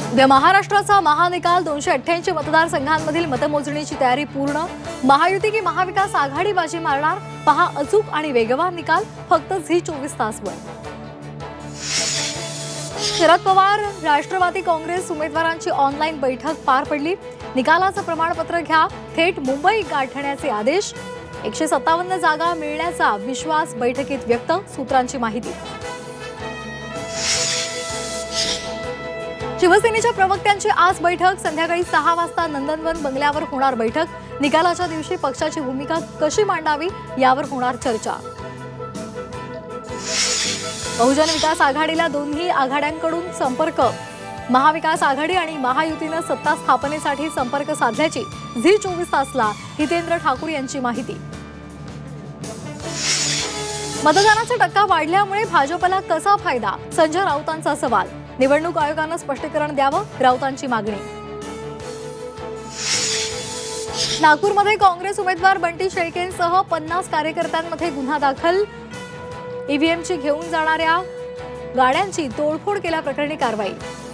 उद्या महाराष्ट्राचा महानिकाल 288 मतदारसंघांमधील मतमोजणीची तयारी पूर्ण। महायुती की महाविकास आघाडी बाजी मारणार, पहा अचूक आणि वेगवान निकाल फक्त झी 24 तासवर। शरद पवार राष्ट्रवादी काँग्रेस उमेदवारांची ऑनलाईन बैठक पार पडली। निकालाचं प्रमाणपत्र घ्या, थेट मुंबई गाठण्याचे आदेश। 157 जागा मिळण्याचा विश्वास बैठकीत व्यक्त, सूत्रांची माहिती। शिवसेनेच्या प्रवक्त्यांची आज बैठक, संध्याकाळी 6 वाजता नंदनवन बंगल्यावर होणार बैठक। निकालाच्या दिवशी पक्षाची भूमिका कशी मांडावी यावर होणार चर्चा। बहुजन विकास आघाडीला दोन्ही आघाड्यांकडून संपर्क। महाविकास आघाडी आणि महायुतीनं सत्ता स्थापनेसाठी संपर्क साधल्याची झी 24 तासला हितेंद्र ठाकूर यांची माहिती। मतदानाचा टक्का वाढल्यामुळे भाजपला कसा फायदा, संजय राऊतांचा सवाल। निवडणूक आयोगानं स्पष्टीकरण द्यावं, राऊतांची मागणी। नागपूरमध्ये काँग्रेस उमेदवार बंटी शेळकेंसह 50 कार्यकर्त्यांमध्ये गुन्हा दाखल। ईव्हीएमची घेऊन जाणाऱ्या गाड्यांची तोडफोड केल्याप्रकरणी कारवाई।